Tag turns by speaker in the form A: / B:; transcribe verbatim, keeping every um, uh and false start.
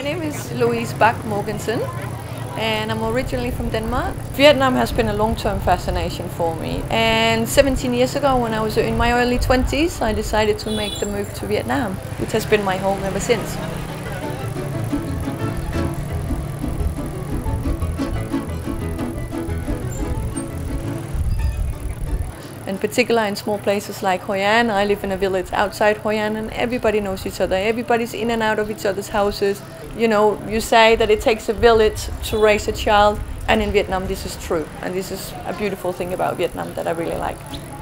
A: name is Louise Bach Mogensen, and I'm originally from Denmark. Vietnam has been a long-term fascination for me, and seventeen years ago, when I was in my early twenties, I decided to make the move to Vietnam, which has been my home ever since. In particular, in small places like Hoi An, I live in a village outside Hoi An, and everybody knows each other. Everybody's in and out of each other's houses. You know, you say that it takes a village to raise a child, and in Vietnam this is true. And this is a beautiful thing about Vietnam that I really like.